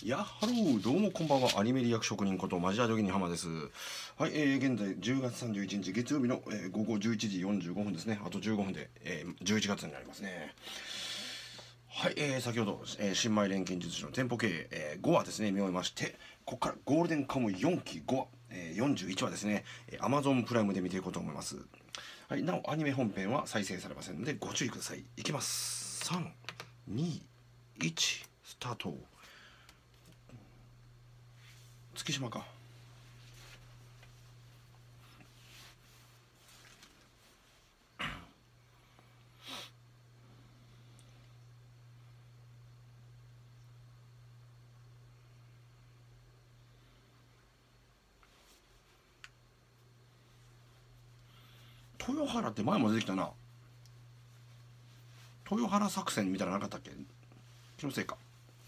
ハロー、どうもこんばんは。アニメリアク職人ことマジアドギニハマです。はい、現在10月31日月曜日の、午後11時45分ですね。あと15分で、11月になりますね。はい、先ほど、新米錬金術師の店舗経営、5話ですね、見終えまして、ここからゴールデンカム4期5話、41話ですね、Amazon プライムで見ていこうと思います。はい、なお、アニメ本編は再生されませんので、ご注意ください。いきます。3、2、1、スタート。月島か。豊原って前も出てきたな。豊原作戦みたいなのなかったっけ？気のせいか。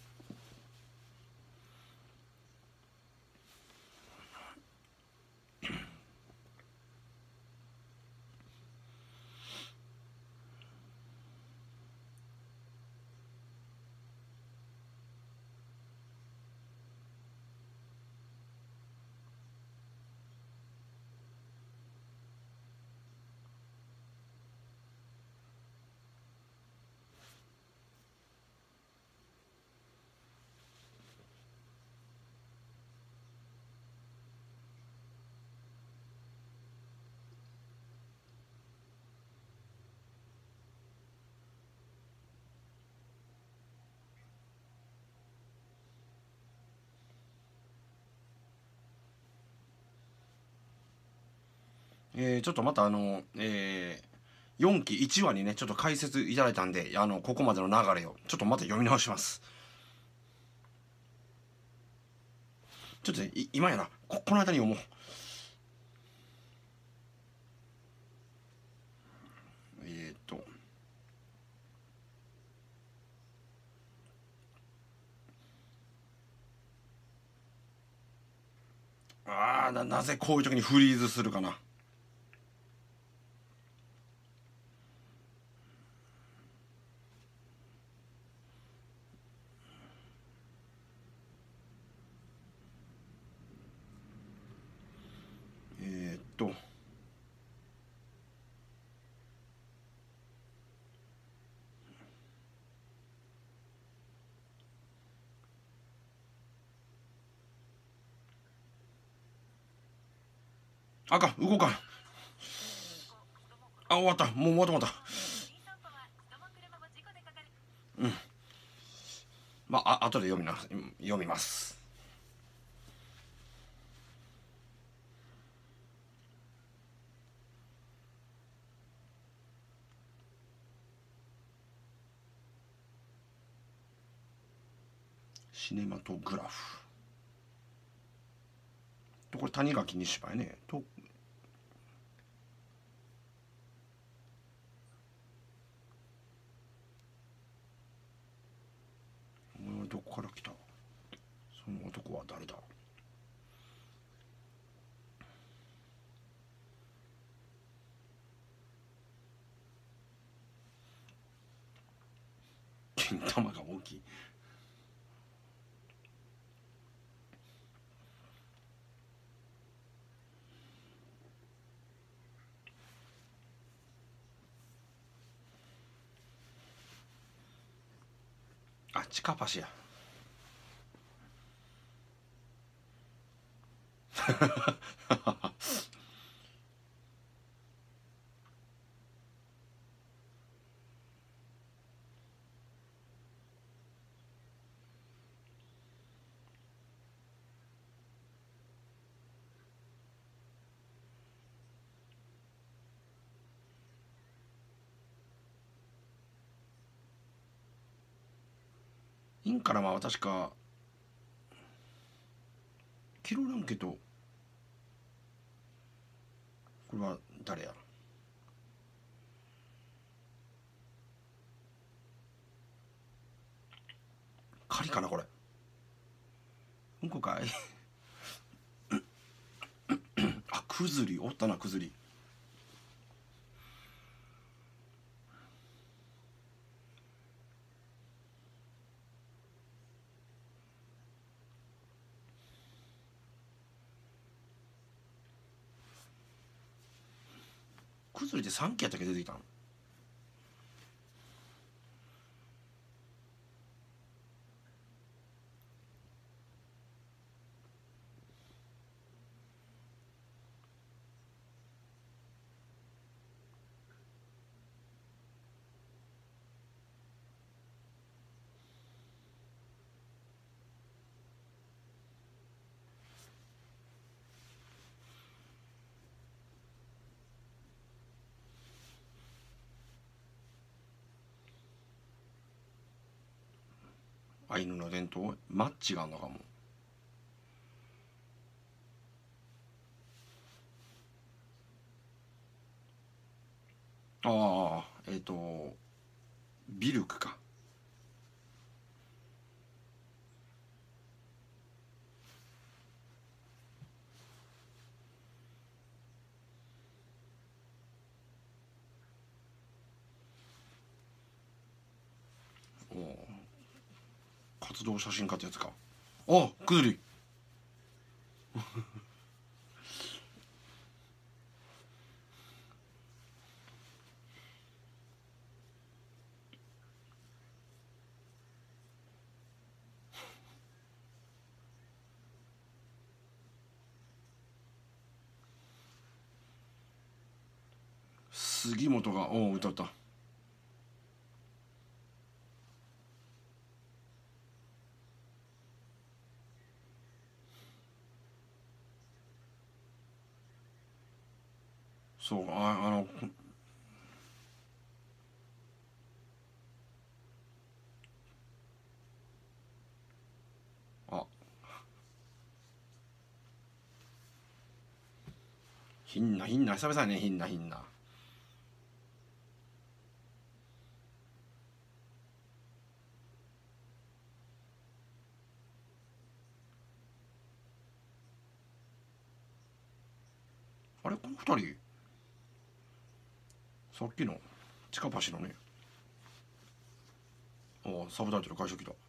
ちょっとまた4期1話にねちょっと解説いただいたんでここまでの流れをちょっとまた読み直します。ちょっと、ね、今やなこの間に読もう。なぜこういう時にフリーズするかな。えー、っとあかん動かん。終わった。もう終わった。うん。まあ後で読みます。シネマトグラフと、これ谷垣西馬やねと。どこから来た？その男は誰だ？金玉が大きい。地下橋や。インカラマは確かキロランケと、これは誰や？狩りかなこれ。うんこかい。クズリおったな。クズリクズリで3期やったっけ出てきたの。アイヌの伝統マッチがあんのかも。ああビルクか。おお、活動写真家ってやつか。あ、クズリ。杉本がおお歌った。そうあひんなひんな久々やね。ひんなひんな。あれこの二人さっきの近橋のね。おサブタイトル返してきた。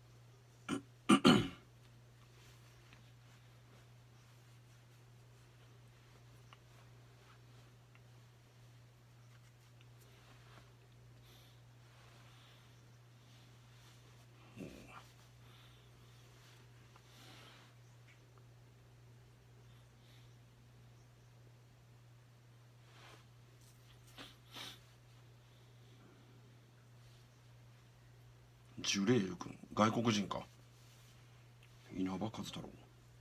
ジュレール君外国人か。稲葉和太郎。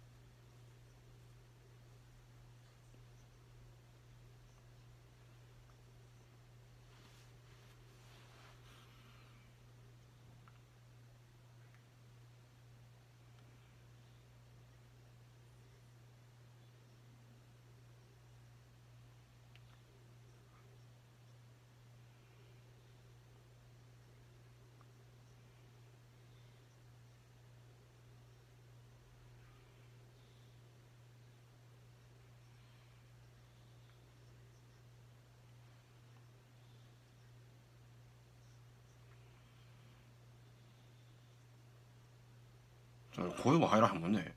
声は入らへんもんね。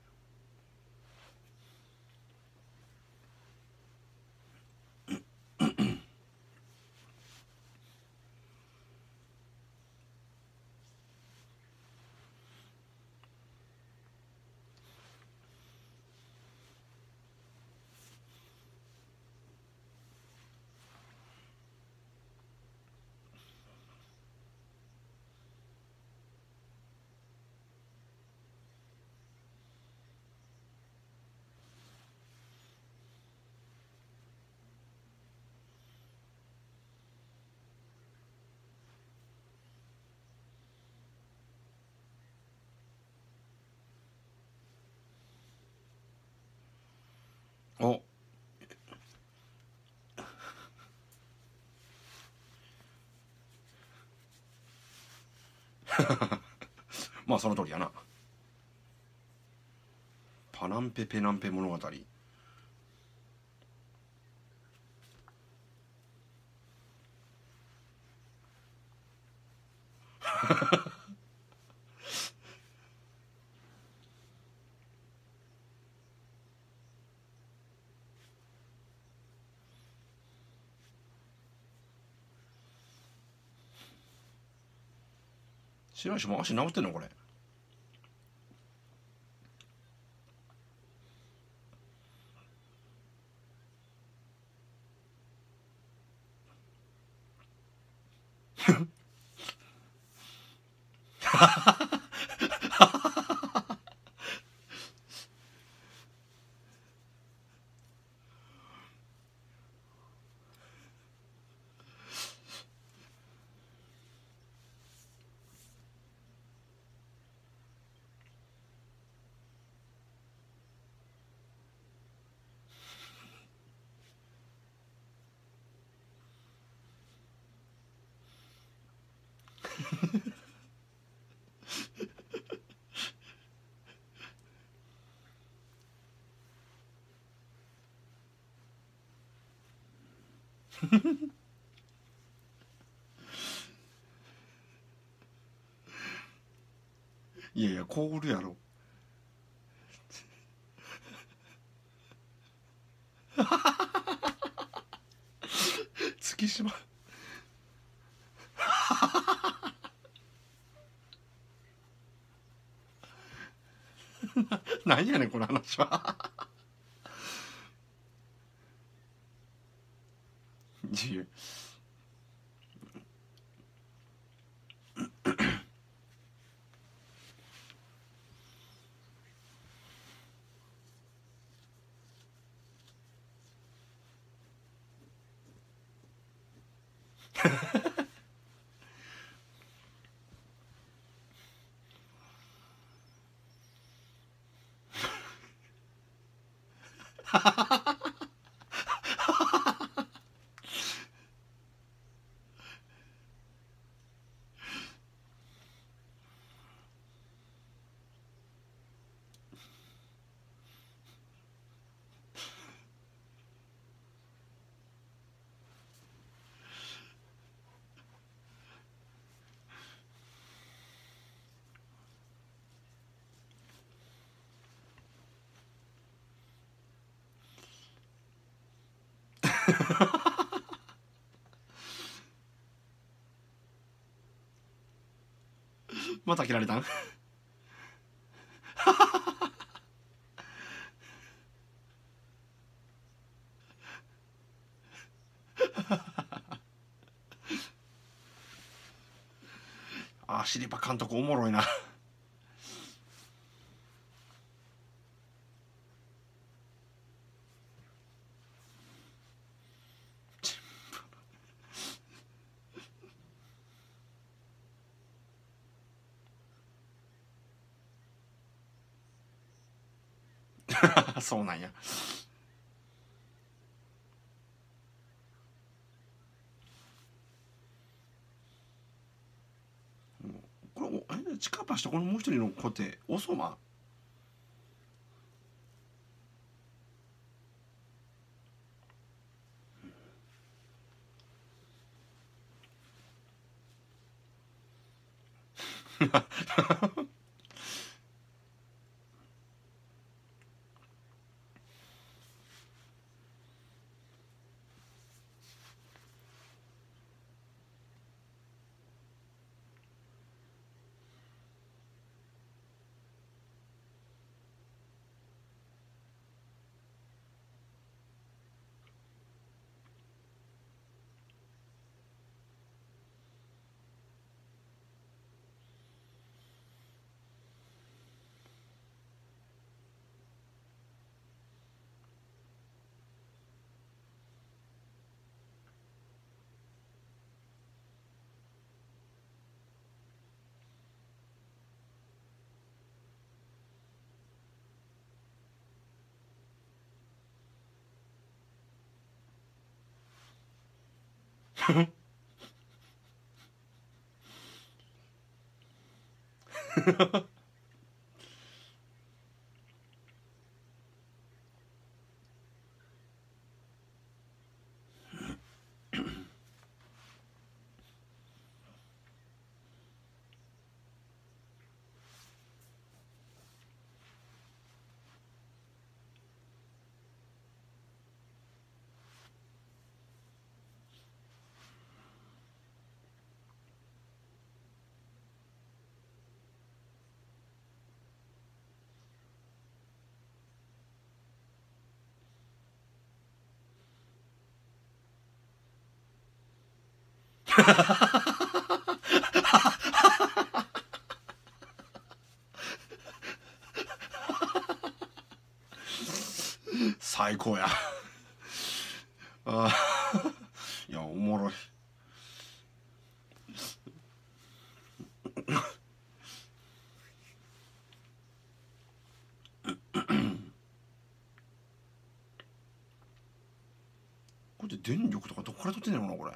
おまあその通りやな。パナンペペナンペ物語。 白石も足治ってんのこれ。いやいや凍るやろ。月島何やねんこの話は。自由。また切られたん。あ、シリパ監督おもろいな。そうなんや。これチカパシとこのもう一人の子っておそま。 最高や。あいやおもろい。これで電力とかどこから取ってんのかなこれ。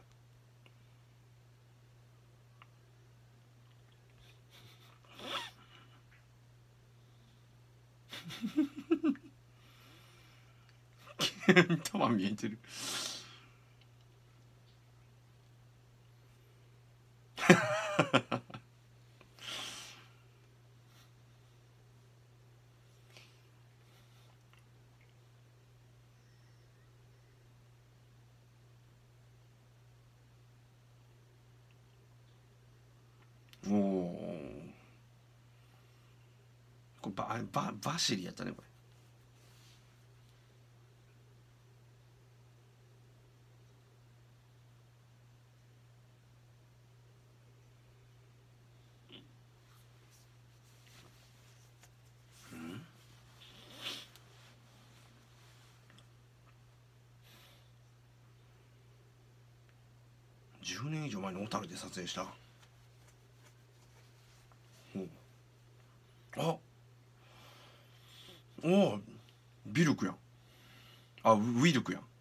玉見えてる。おお。これバシリやったねこれ。10年以上前に小樽で撮影した。あおおビルクやん。あウィルクやん。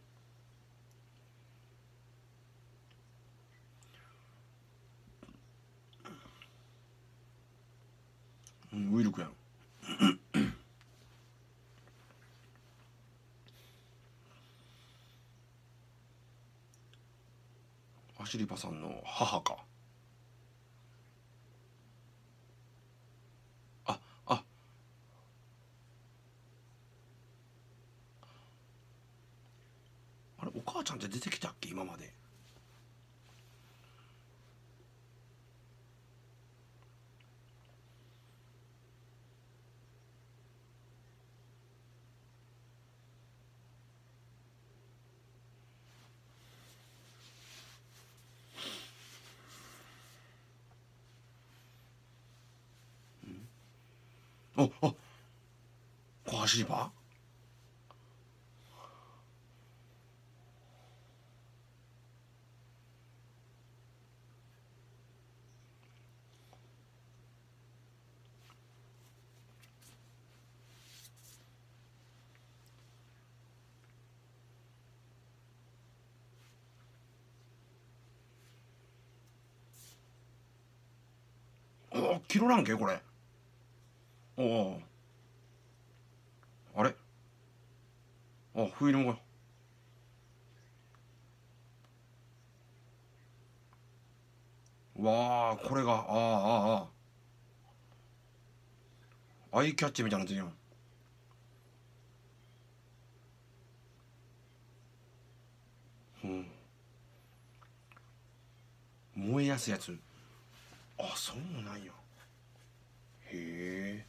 ウィルクやん。アシリパさんの母か。あああれお母ちゃんって出てきたっけ今まで。あこアシリパ。キロランケこれ。おおあれフィルムが。わあこれがアイキャッチみたいなやつやん。うん燃えやすいやつ。そうなんや。へえ。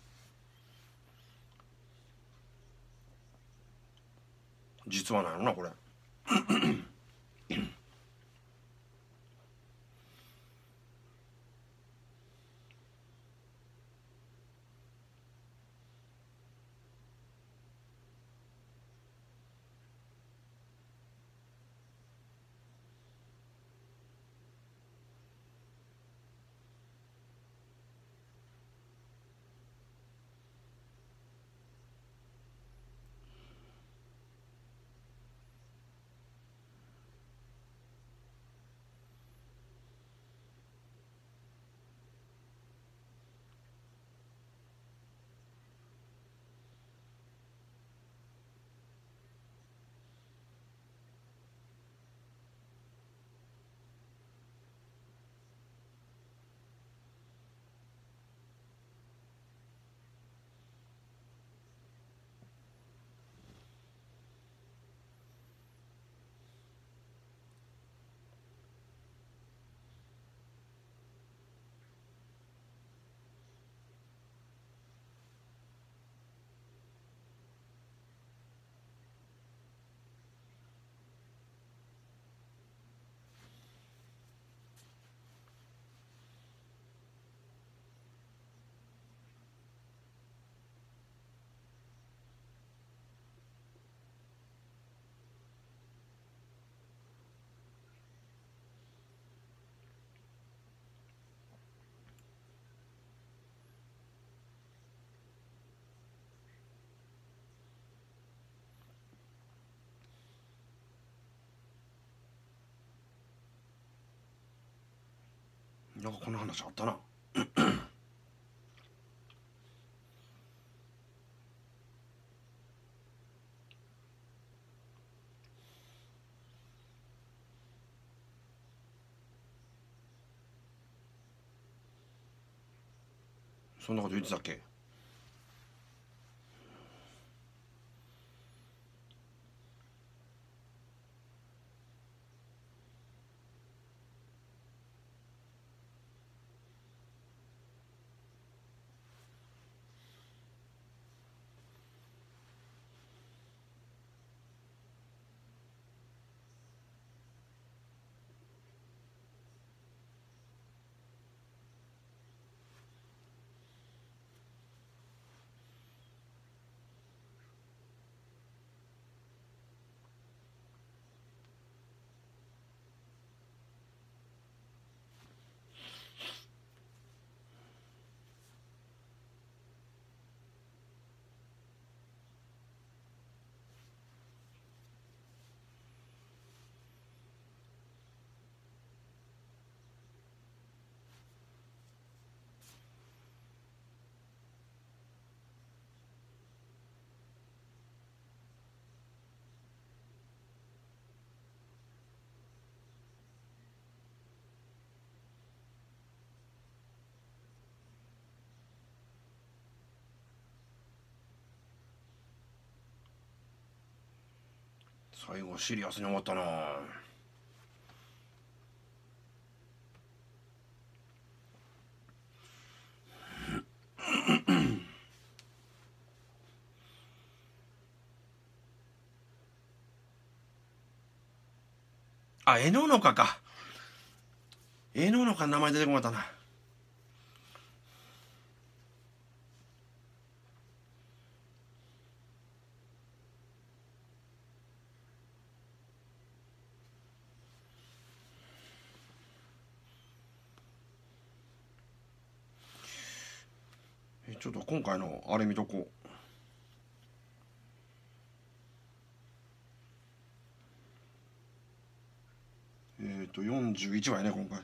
実はなんやろなこれ。 なんかこんな話あったな。そんなこと言ってたっけ。最後シリアスに終わったな。あ、エノノカか。エノノカ名前出てこなかったな。ちょっと今回のあれ見とこう。41話やね今回。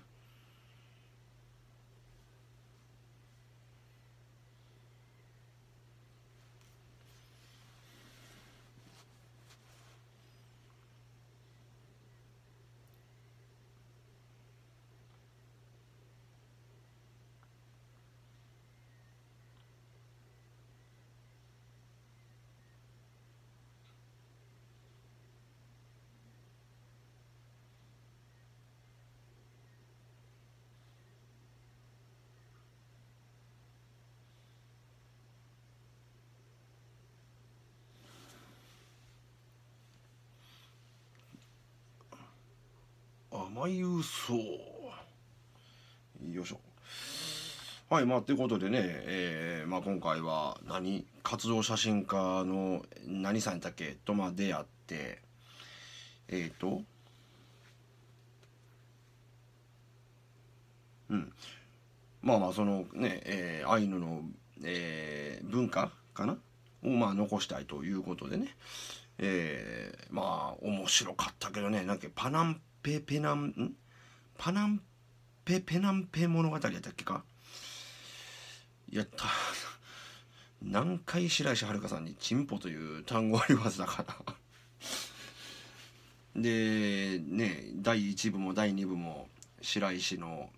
甘い嘘。よいしょ。はい、まあということでね、まあ、今回は活動写真家の何さんやったっけと出会って、まあまあそのね、アイヌの、文化かなを残したいということでね、まあ面白かったけどね、なんかパナンペペナンパナンペペナンペ物語やったっけか。やった。何回白石遥さんにチンポという単語を言わせたからでね、第1部も第2部も白石の、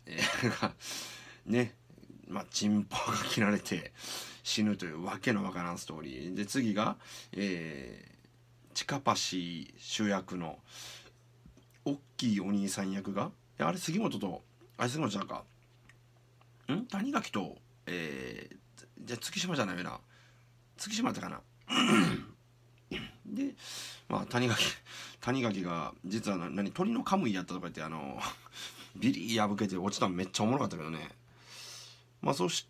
ね、チンポが切られて死ぬというわけのわからんストーリーで、次が、チカパシ主役のおっきいお兄さん役が、あれ杉本ちゃんか、谷垣と、じゃあ月島じゃないよな、月島だったかなで、谷垣が実は鳥のカムイやったとか言ってビリ破けて落ちたのめっちゃおもろかったけどね。そして、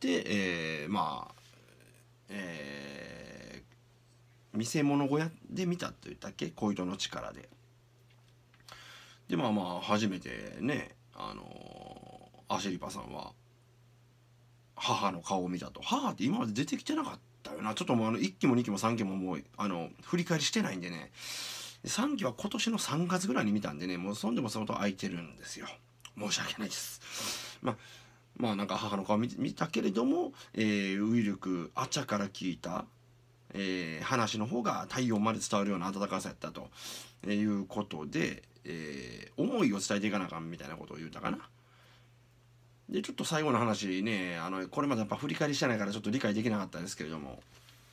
見せ物小屋で見たと言ったっけ、小糸の力で。で初めてね、アシリパさんは母の顔を見たと。母って今まで出てきてなかったよな。ちょっともう1期も2期も3期ももう振り返りしてないんでね。3期は今年の3月ぐらいに見たんでね、もうそんでもそのと空いてるんですよ。申し訳ないです。 まあまあなんか母の顔見たけれども、ウイルクあちゃから聞いた、話の方が太陽まで伝わるような温かさやったということで、思いを伝えていかなあかんみたいなことを言うたかな。でちょっと最後の話ね、これまでやっぱ振り返りしてないからちょっと理解できなかったですけれども、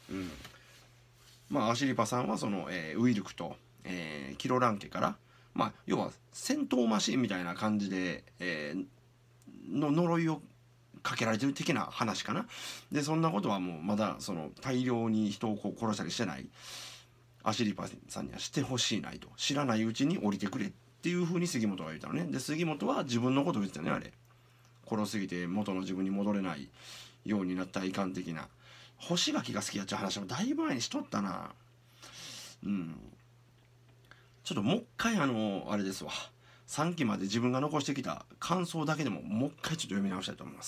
まあアシリパさんはその、ウイルクと、キロラン家から、まあ要は戦闘マシンみたいな感じで、の呪いをかけられてる的な話かな。でそんなことはもうまだその大量に人をこう殺したりしてないアシリパさんにはしてほしいないと、知らないうちに降りてくれっていうふうに杉本が言ったのね。で杉本は自分のことを言ってたね、あれ。殺すぎて元の自分に戻れないようになったらいかん的な。干し柿が好きやっちゃう話もだいぶ前にしとったな。ちょっともう一回あれですわ、3期まで自分が残してきた感想だけでももう一回ちょっと読み直したいと思います。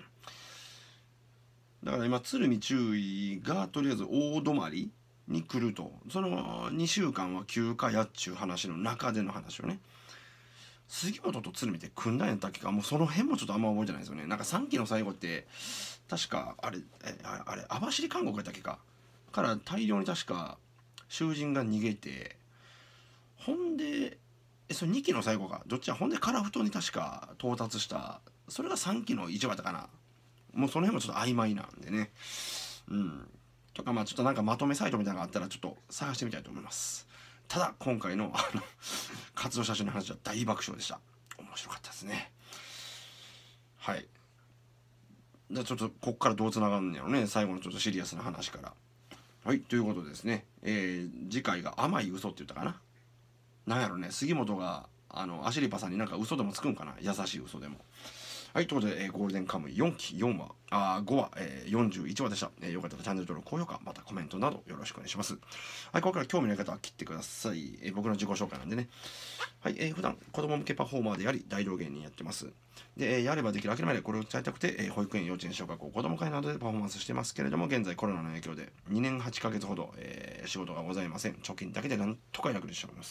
だから今鶴見中尉がとりあえず大泊まりに来ると、その2週間は休暇やっちゅう話の中での話をね、杉本と鶴見って組んだんやったっけか、もうその辺もちょっとあんま覚えてないですよね。なんか3期の最後って確かあれ網走監獄やったっけかから大量に確か囚人が逃げて、ほんでそれ2期の最後かどっちや、ほんで樺太に確か到達した、それが3期の一話だったかな。もうその辺もちょっと曖昧なんでね。とかまあちょっとなんかまとめサイトみたいなのがあったらちょっと探してみたいと思います。ただ今回の活動写真の話は大爆笑でした。面白かったですね。はい。じゃあちょっとこっからどうつながるんやろね、最後のちょっとシリアスな話から。はい、ということでですね、次回が甘い嘘って言ったかな。なんやろね、杉本がアシリパさんになんか嘘でもつくんかな、優しい嘘でも。はい、ということで、ゴールデンカムイ4期4話、5話、41話でした。よかったらチャンネル登録、高評価、またコメントなどよろしくお願いします。はい、ここから興味のある方は切ってください。僕の自己紹介なんでね。はい、普段子供向けパフォーマーであり、大道芸人やってます。で、やればできる諦めでこれを伝えたくて、保育園、幼稚園、小学校、子供会などでパフォーマンスしてますけれども、現在コロナの影響で2年8ヶ月ほど、仕事がございません。貯金だけでなんとか役にしております。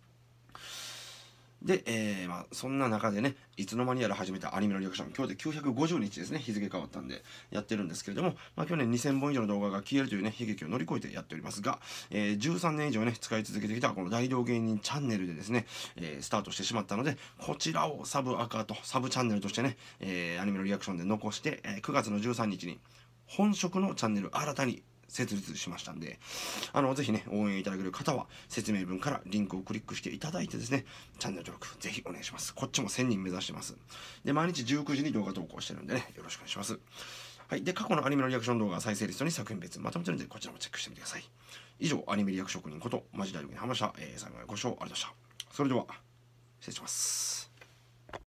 で、まあ、そんな中でね、いつの間にやら始めたアニメのリアクション、今日で950日ですね、日付変わったんで、やってるんですけれども、まあ、去年2000本以上の動画が消えるというね、悲劇を乗り越えてやっておりますが、13年以上ね、使い続けてきたこの大道芸人チャンネルでですね、スタートしてしまったので、こちらをサブアカとサブチャンネルとしてね、アニメのリアクションで残して、9月の13日に本職のチャンネル新たに設立しましたんで、ぜひね、応援いただける方は、説明文からリンクをクリックしていただいてですね、チャンネル登録、ぜひお願いします。こっちも1000人目指してます。で、毎日19時に動画投稿してるんでね、よろしくお願いします。はい。で、過去のアニメのリアクション動画再生リストに作品別まとめてるんで、こちらもチェックしてみてください。以上、アニメリアク職人こと、マジ大学にハマした、最後までご視聴ありがとうございました。それでは、失礼します。